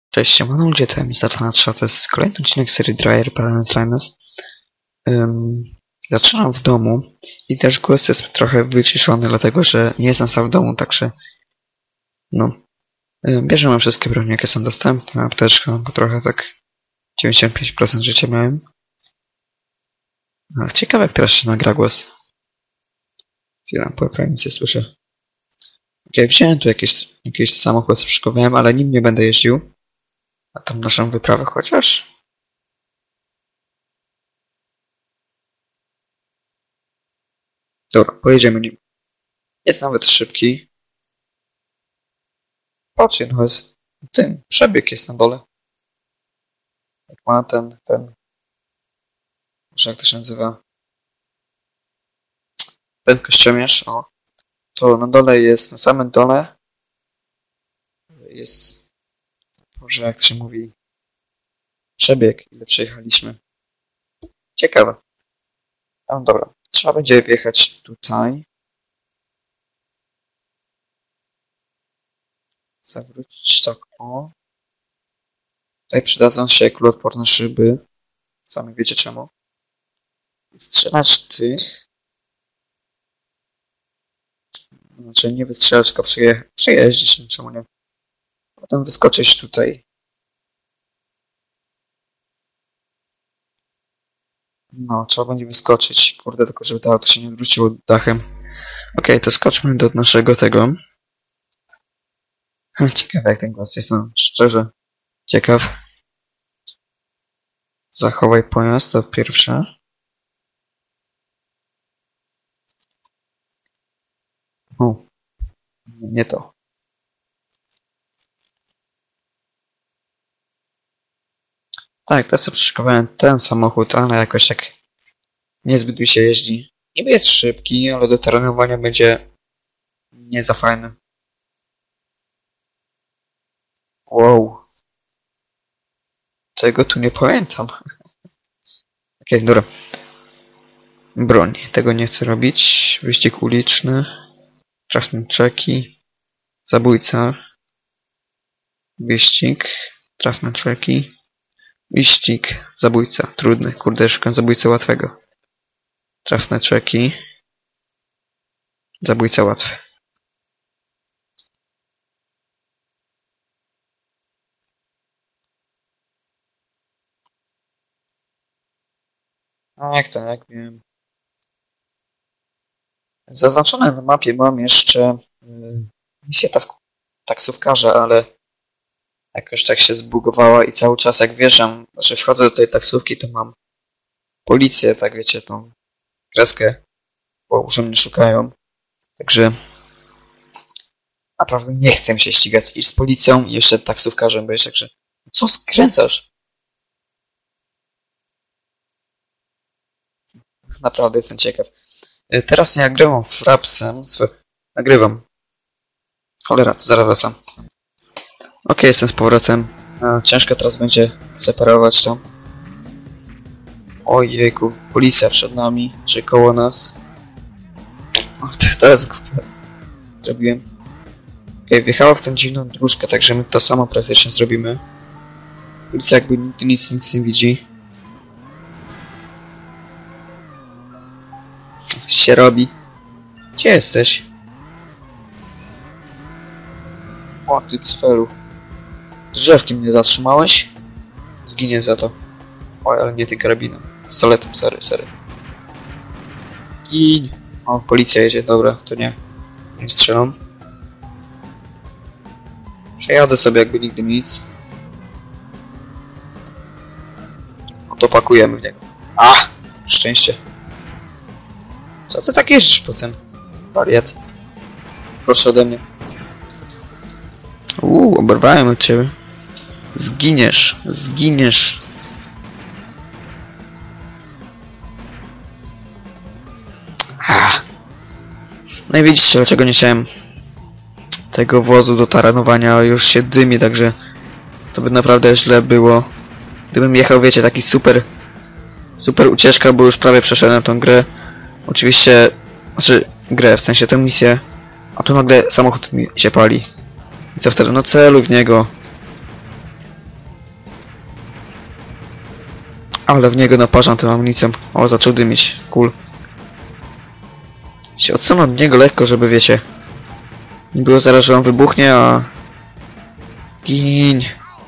Cześć, siemano ludzie, to ja Mr. Natsza, to jest kolejny odcinek serii Dryer Planet Linus. Zaczynam w domu i też głos jest trochę wyciszony, dlatego że nie jestem sam w domu, także no, bierzemy wszystkie broni, jakie są dostępne, apteczkę, bo trochę tak 95% życia miałem. Ciekawe, jak teraz się nagra głos. Chwilę, po ekranie nic nie słyszę. Okej, wziąłem tu jakiś samochód, przeszykowałem, ale nim nie będę jeździł na tą naszą wyprawę, chociaż... Dobra, pojedziemy nim. Jest nawet szybki. Patrzcie, no jest... Tym, przebieg jest na dole. Jak ma ten... Może jak to się nazywa? Prędkościomierz, o. To na dole jest, na samym dole jest... Może jak to się mówi? Przebieg, ile przejechaliśmy. Ciekawe. No dobra, trzeba będzie wjechać tutaj. Zawrócić tak, o. Tutaj przydadzą się kuloodporne szyby. Sami wiecie czemu. Strzelać tych. Znaczy nie wystrzelać, tylko przejeździć, czemu nie. Potem wyskoczyć tutaj. No, trzeba będzie wyskoczyć. Kurde, tylko żeby to auto się nie odwróciło dachem. Okej, to skoczmy do naszego tego. Ciekawe jak ten głos jest, no szczerze. Ciekaw. Zachowaj pojazd, to pierwsze. O, nie to. Tak, teraz sobie przeszykowałem ten samochód, ale jakoś tak niezbyt mi się jeździ. Niby jest szybki, ale do terenowania będzie nie za fajny. Wow. Tego tu nie pamiętam. Okej, dobra. Broń. Tego nie chcę robić. Wyścig uliczny. Trafne czeki. Zabójca. Wyścig. Trafne czeki. Wyścig. Zabójca. Trudny. Kurde, szukam zabójcy łatwego. Trafne czeki. Zabójca łatwy. No jak to, jak wiem. Zaznaczone na mapie mam jeszcze misję taksówkarza, ale jakoś tak się zbugowała i cały czas jak wjeżdżam, znaczy wchodzę do tej taksówki, to mam policję, tak wiecie, tą kreskę, bo już mnie szukają. Także naprawdę nie chcę się ścigać i z policją i jeszcze taksówkarzem, bo jest także co skręcasz? Naprawdę jestem ciekaw. Teraz nie nagrywam frapsem, nagrywam. Cholera, to zaraz wracam. Okej, jestem z powrotem. Ciężko teraz będzie separować to. Ojejku, policja przed nami, czy koło nas. O, teraz zrobiłem. Okej, wjechała w tę dziwną dróżkę, także my to samo praktycznie zrobimy. Policja jakby nigdy nic nie widzi. Się robi. Gdzie jesteś? O, ty cfelu. Drzewkiem mnie zatrzymałeś? Zginie za to. Oj, ale nie ty karabinem. Pistoletem, sorry. Gin! O, policja jedzie, dobra, to nie. Nie strzelam. Przejadę sobie jakby nigdy nic. No to pakujemy w niego. Szczęście. Co ty tak jeździsz potem? Wariat. Proszę ode mnie. Oberwałem od ciebie. Zginiesz. No i widzicie, dlaczego nie chciałem tego wozu do taranowania, już się dymi, także to by naprawdę źle było. Gdybym jechał, wiecie, taki super ucieczka, bo już prawie przeszedłem tą grę. Oczywiście, znaczy grę, w sensie tę misję, a tu nagle samochód mi się pali. I co wtedy? No celuj w niego. Ale w niego naparzam tą amunicją. O, zaczął dymić. Cool. Się odsunę od niego lekko, żeby wiecie. Nie było zaraz, że on wybuchnie, a... Gin.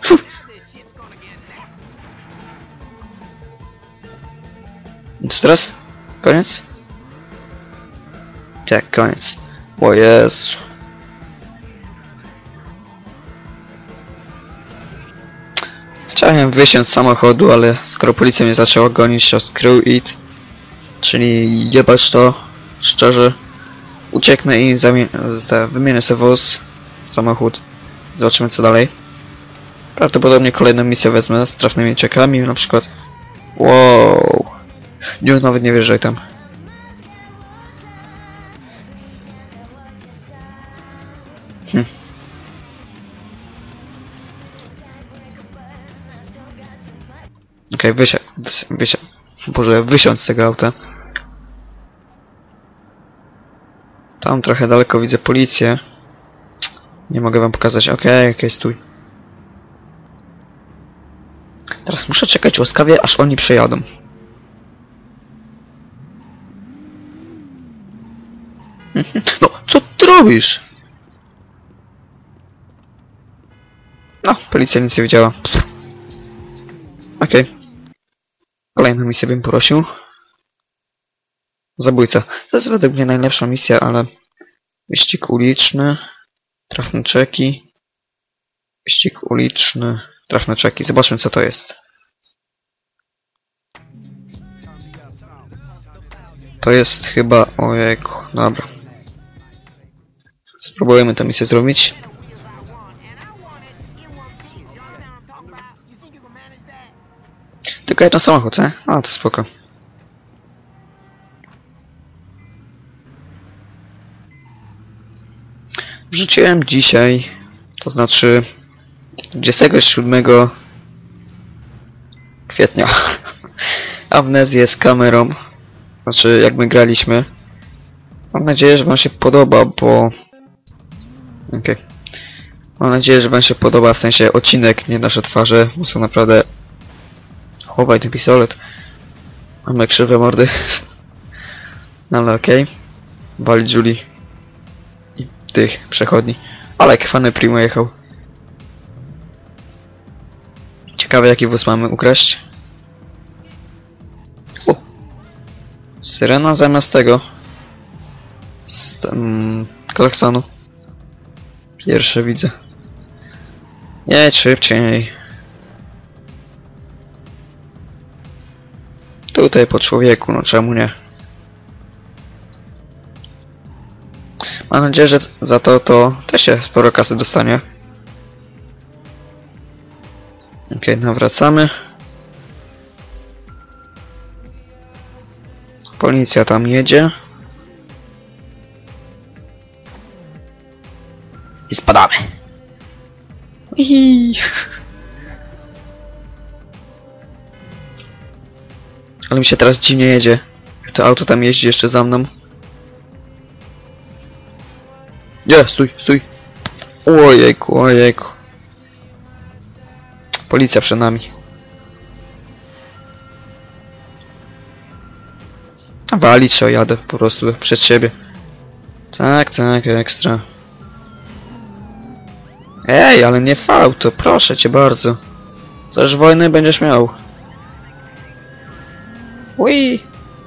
Co teraz? Koniec? Tak, koniec. O Jezu. Chciałem wysiąść z samochodu, ale skoro policja mnie zaczęła gonić, to screw it. Czyli jebać to, szczerze. Ucieknę i wymienię sobie wóz, samochód. Zobaczymy co dalej. Prawdopodobnie kolejną misję wezmę z trafnymi czekami, na przykład. Wow. Nie, nawet nie wierzę tam. Okej, wysiądź z tego auta. Tam trochę daleko widzę policję. Nie mogę wam pokazać. Okej, stój. Teraz muszę czekać łaskawie, aż oni przejadą. No, co ty robisz? No, policja nic nie wiedziała. Okej. Kolejną misję bym prosił. Zabójca. To jest według mnie najlepsza misja, ale... Wyścig uliczny. Trafne czeki. Wyścig uliczny. Trafne czeki. Zobaczmy co to jest. To jest chyba... Ojejku, dobra. Spróbujemy tę misję zrobić. Tylko jeden samochód, nie? A, to spoko. Wrzuciłem dzisiaj, to znaczy 27 kwietnia, amnezję z kamerą, znaczy jak my graliśmy. Mam nadzieję, że wam się podoba, bo... Okej. Mam nadzieję, że wam się podoba, w sensie odcinek, nie nasze twarze, bo są naprawdę... Chowaj ten pistolet. Mamy krzywe mordy. No ale okej. Wali Julie. I tych przechodni. Ale jak fany Primo jechał. Ciekawe jaki wóz mamy ukraść. O! Syrena zamiast tego. Z klaksonu. Pierwsze widzę. Jedź szybciej. Tutaj po człowieku, no czemu nie? Mam nadzieję, że za to też się sporo kasy dostanie. Okej, nawracamy. Policja tam jedzie. I spadamy. Uhi. Ale mi się teraz dziwnie jedzie. Jak to auto tam jeździ jeszcze za mną. Nie, stój. Ojejku. Policja przed nami. Walić się, jadę po prostu przed siebie. Tak, ekstra. Ej, ale nie fał to, proszę cię bardzo. Coś wojny będziesz miał. Ui.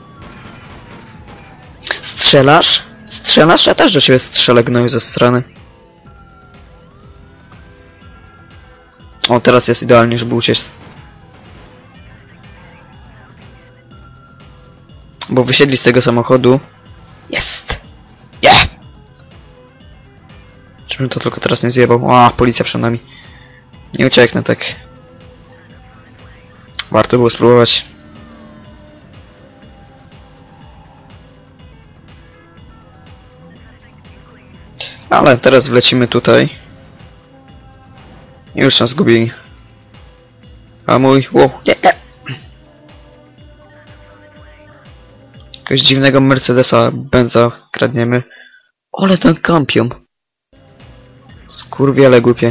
Strzelasz? Strzelasz? Ja też do ciebie strzelę, gnoju ze strony. O, teraz jest idealnie, żeby uciec. Bo wysiedli z tego samochodu. Jest! Yeah! Żebym to tylko teraz nie zjebał. O, policja przed nami. Nie ucieknę tak. Warto było spróbować. Ale teraz wlecimy tutaj. Już nas zgubili. A mój... Wow, nie! Jakiegoś dziwnego Mercedesa Benza kradniemy. Ale tam kampią. Skurwiele głupie.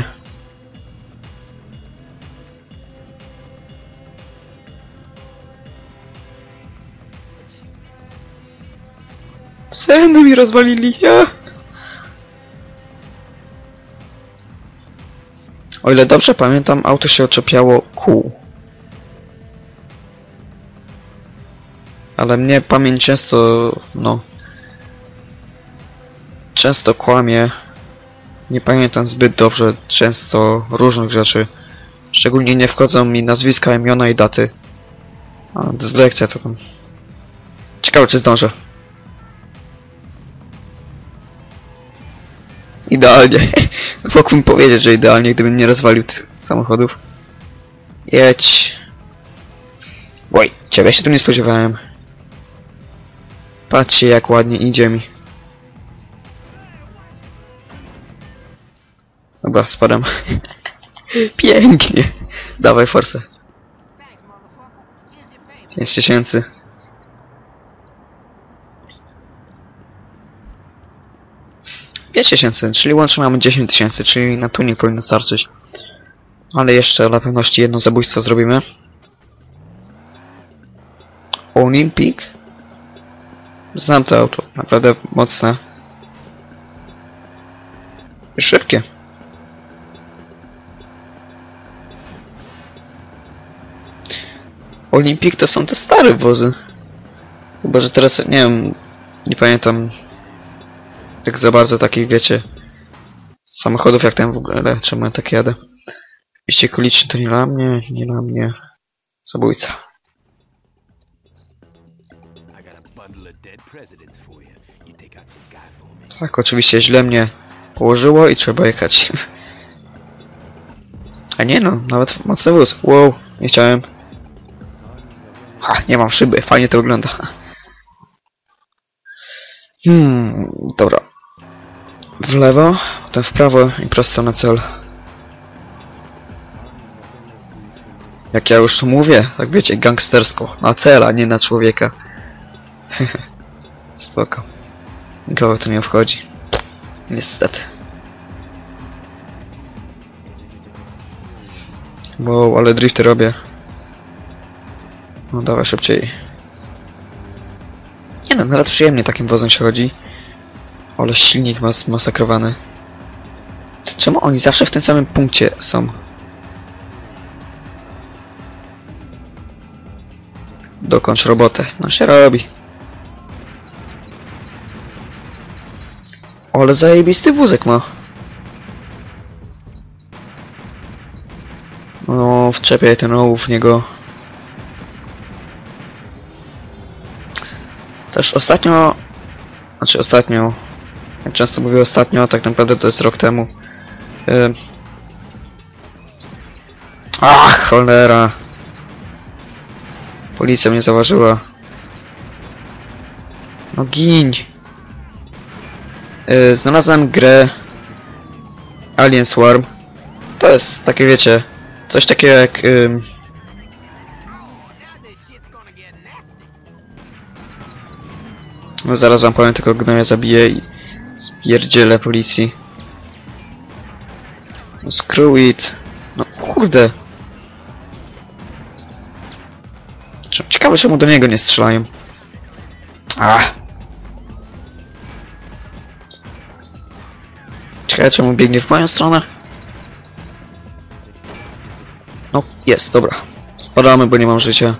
Syrenę mi rozwalili, ja! O ile dobrze pamiętam, auto się oczepiało kół. Ale mnie pamięć często, często kłamie. Nie pamiętam zbyt dobrze często różnych rzeczy. Szczególnie nie wchodzą mi nazwiska, imiona i daty. A, dyslekcja to tam. Ciekawe, czy zdążę. Idealnie. Mógłbym powiedzieć, że idealnie, gdybym nie rozwalił tych samochodów. Jedź. Oj, ciebie się tu nie spodziewałem. Patrzcie, jak ładnie idzie mi. Dobra, spadam. Pięknie. Dawaj forsę. 5000. Czyli łącznie mamy 10 000, czyli na tuning powinno starczyć. Ale jeszcze dla pewności jedno zabójstwo zrobimy. Olympic? Znam to auto, naprawdę mocne. I szybkie. Olympic to są te stare wozy. Chyba, że teraz, nie wiem, nie pamiętam tak za bardzo takich, wiecie, samochodów jak ten w ogóle, czemu ja tak jadę. Wyścig uliczny to nie dla mnie, nie dla mnie. Zabójca. Tak, oczywiście źle mnie położyło i trzeba jechać. A nie no, nawet mocny wóz. Wow, nie chciałem. Ha, nie mam szyby, fajnie to wygląda. Dobra. W lewo, potem w prawo i prosto na cel. Jak ja już tu mówię, tak wiecie, gangstersko. Na cel, a nie na człowieka. Spoko. Nikogo to nie obchodzi. Niestety. Wow, ale drifty robię. No dawaj szybciej. Nie no, nawet przyjemnie takim wozem się chodzi. Ale silnik masakrowany. Czemu oni zawsze w tym samym punkcie są? Dokończ robotę. No się robi. Ale zajebisty wózek ma. No, wczepiaj ten ołów w niego. Też ostatnio... Jak często mówię ostatnio, tak naprawdę to jest rok temu. Ach, cholera. Policja mnie zauważyła. No gin. Znalazłem grę Alien Swarm. To jest takie, wiecie, coś takiego jak... No zaraz wam powiem, tylko gnoja zabiję i spierdzielę policji. No, screw it. No kurde. Ciekawe, czemu do niego nie strzelają. Ciekawe, czemu biegnie w moją stronę. No, jest, dobra. Spadamy, bo nie mam życia.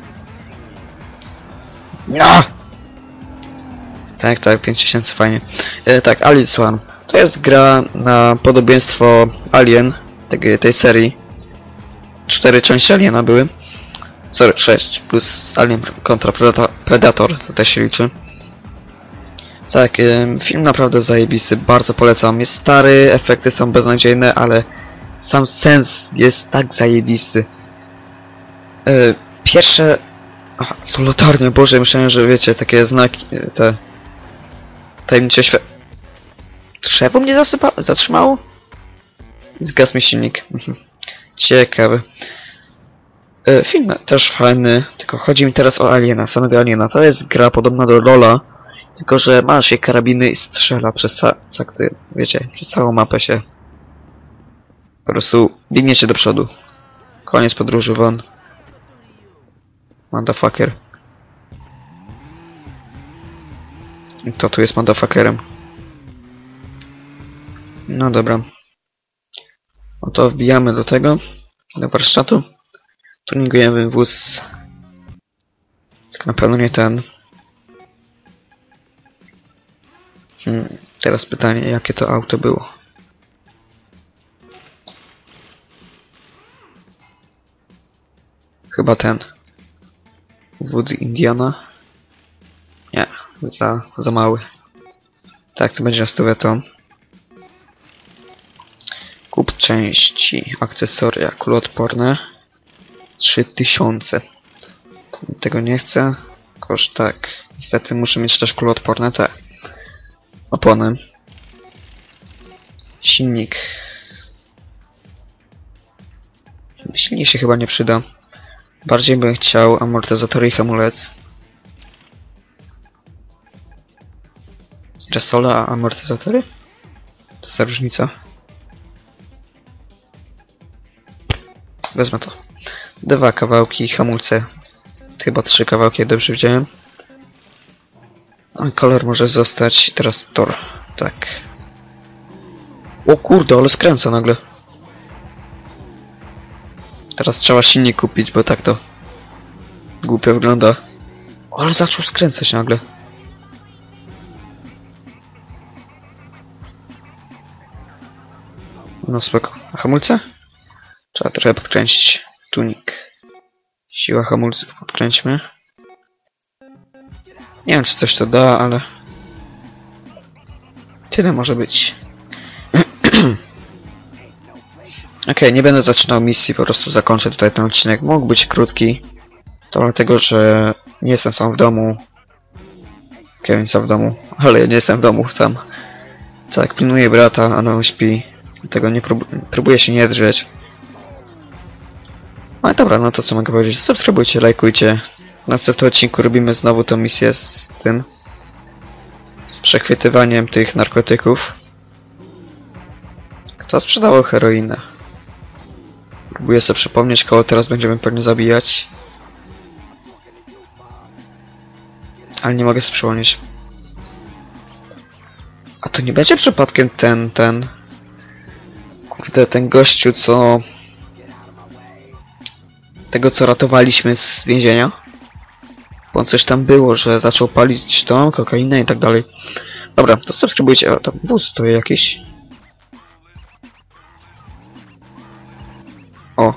Tak, 5000, fajnie. Tak, Alien Swarm. To jest gra na podobieństwo Alien, tej serii. 4 części Aliena były. Sorry, 6, plus Alien kontra Predator, to też się liczy. Tak, film naprawdę zajebisty, bardzo polecam. Jest stary, efekty są beznadziejne, ale sam sens jest tak zajebisty. Pierwsze... Aha, to latarnie, Boże, myślałem, że wiecie, takie znaki, te... Tajemnicze Drzewo mnie zatrzymało? Zgasł mi silnik. Ciekawy. Film też fajny, tylko chodzi mi teraz o Aliena, samego Aliena. To jest gra podobna do LoL'a, tylko że masz je karabiny i strzela przez wiecie, przez całą mapę się. Po prostu biegniecie do przodu. Koniec podróży, won. Motherfucker. To tu jest motherfuckerem. No dobra. No to wbijamy do tego. Do warsztatu. Tuningujemy wóz. Tak na pewno nie ten. Teraz pytanie, jakie to auto było. Chyba ten. Wood Indiana. Nie, za mały. Tak, to będzie na stówę to. Kup części, akcesoria, kuloodporne. 3000. Tego nie chcę. Koszt tak. Niestety muszę mieć też kuloodporne te. Opony. Silnik. Silnik się chyba nie przyda. Bardziej bym chciał amortyzatory i hamulec. Resola, a amortyzatory? To jest za różnica. Wezmę to. 2 kawałki, hamulce. Chyba 3 kawałki, jak dobrze widziałem. A kolor może zostać. Teraz tor. Tak. O kurde, ale skręca nagle. Teraz trzeba silnik kupić, bo tak to głupio wygląda. Ale zaczął skręcać nagle. No spoko. A hamulce? Trzeba trochę podkręcić. Tunik. Siła hamulców podkręćmy. Nie wiem, czy coś to da, ale tyle może być. Okej, nie będę zaczynał misji, po prostu zakończę tutaj ten odcinek. Mógł być krótki. To dlatego, że nie jestem sam w domu. Kevin sam w domu, ale ja nie jestem w domu sam. Tak, pilnuję brata, ale on śpi. Dlatego nie próbuję się nie drzeć. No i dobra, no to co mogę powiedzieć. Subskrybujcie, lajkujcie. W następnym odcinku robimy znowu tą misję z tym. Z przechwytywaniem tych narkotyków. Kto sprzedawał heroinę? Próbuję sobie przypomnieć, kogo teraz będziemy pewnie zabijać. Ale nie mogę sobie przypomnieć. A to nie będzie przypadkiem ten... Kurde, ten gościu, co... Tego, co ratowaliśmy z więzienia? Bo coś tam było, że zaczął palić tą kokainę i tak dalej. Dobra, to subskrybujcie. O, tam wóz tu jakiś. O.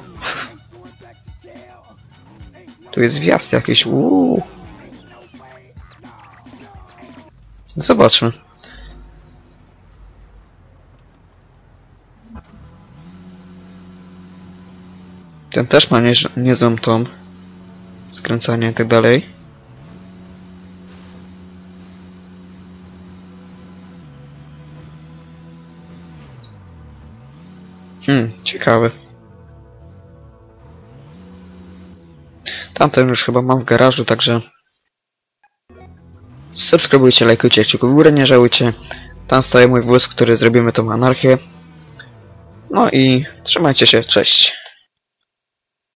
Tu jest wjazd jakiś. Zobaczmy. Ten też ma niezłą tą. Skręcanie i tak dalej. Ciekawe. Tamten już chyba mam w garażu, także subskrybujcie, lajkujcie, kciuków w górę, nie żałujcie. Tam stoi mój wóz, który zrobimy tą anarchię. No i trzymajcie się, cześć.